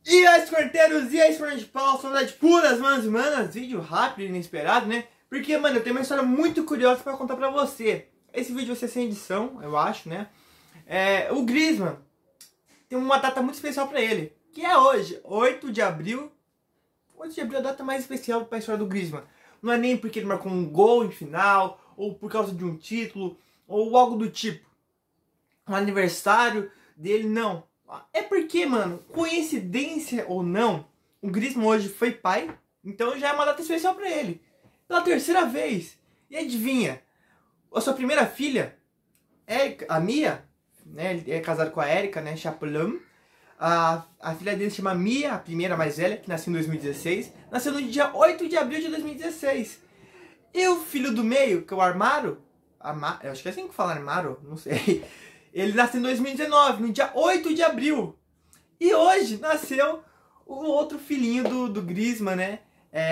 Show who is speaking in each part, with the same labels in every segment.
Speaker 1: E aí, escorteiros, e aí, de pau, saudade puras, manos e manas, vídeo rápido e inesperado, né? Porque, mano, eu tenho uma história muito curiosa pra contar pra você. Esse vídeo vai ser sem edição, eu acho, né? O Griezmann tem uma data muito especial pra ele, que é hoje, 8 de abril. 8 de abril é a data mais especial pra história do Griezmann. Não é nem porque ele marcou um gol em final, ou por causa de um título, ou algo do tipo. Um aniversário dele, não. É porque, mano, coincidência ou não, o Griezmann hoje foi pai, então já é uma data especial pra ele. Pela terceira vez. E adivinha? A sua primeira filha é a Mia, né? Ele é casado com a Erika, né? Chapelin. A filha dele se chama Mia, a primeira mais velha, que nasceu em 2016. Nasceu no dia 8 de abril de 2016. E o filho do meio, que é o Armaro, eu acho que é assim que fala Armaro, não sei. Ele nasceu em 2019, no dia 8 de abril. E hoje nasceu o outro filhinho do Griezmann, né?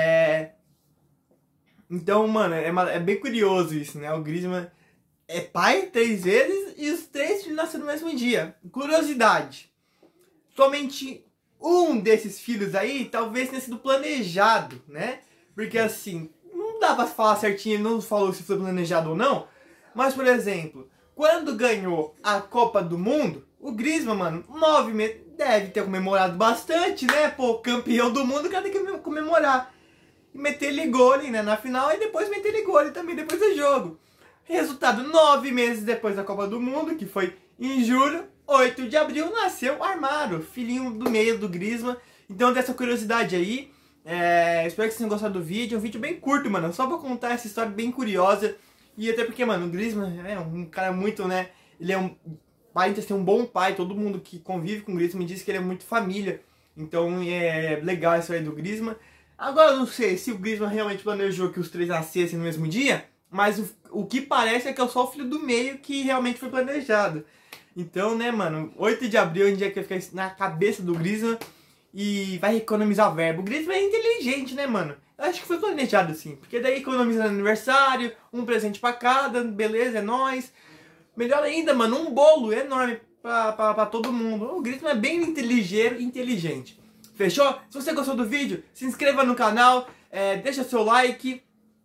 Speaker 1: Então, mano, é bem curioso isso, né? O Griezmann é pai 3 vezes e os 3 filhos nasceram no mesmo dia. Curiosidade. Somente um desses filhos aí talvez tenha sido planejado, né? Porque assim, não dá pra falar certinho, ele não falou se foi planejado ou não. Mas, por exemplo, quando ganhou a Copa do Mundo, o Griezmann, mano, 9 meses, deve ter comemorado bastante, né? Pô, campeão do mundo, o cara tem que comemorar. E meter-lhe gol, né, na final, e depois meter-lhe gol também depois do jogo. Resultado, 9 meses depois da Copa do Mundo, que foi em julho, 8 de abril, nasceu o Armaro, filhinho do meio do Griezmann. Então, dessa curiosidade aí, espero que vocês tenham gostado do vídeo. É um vídeo bem curto, mano, só pra contar essa história bem curiosa. E até porque, mano, o Griezmann é um cara muito, né, ele é um pai, tem um bom pai. Todo mundo que convive com o Griezmann me diz que ele é muito família. Então, é legal isso aí do Griezmann. Agora, eu não sei se o Griezmann realmente planejou que os 3 nascessem no mesmo dia, mas o que parece é que é só o filho do meio que realmente foi planejado. Então, né, mano, 8 de abril é um dia que vai ficar na cabeça do Griezmann e vai economizar verbo. O Griezmann é inteligente, né, mano? Eu acho que foi planejado assim, porque daí economiza no aniversário, um presente pra cada, beleza, é nóis. Melhor ainda, mano, um bolo enorme pra todo mundo. O Griezmann é bem inteligente. Fechou? Se você gostou do vídeo, se inscreva no canal, deixa seu like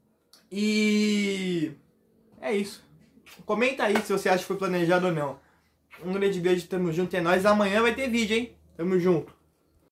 Speaker 1: e é isso. Comenta aí se você acha que foi planejado ou não. Um grande beijo, tamo junto, é nóis. Amanhã vai ter vídeo, hein? Tamo junto.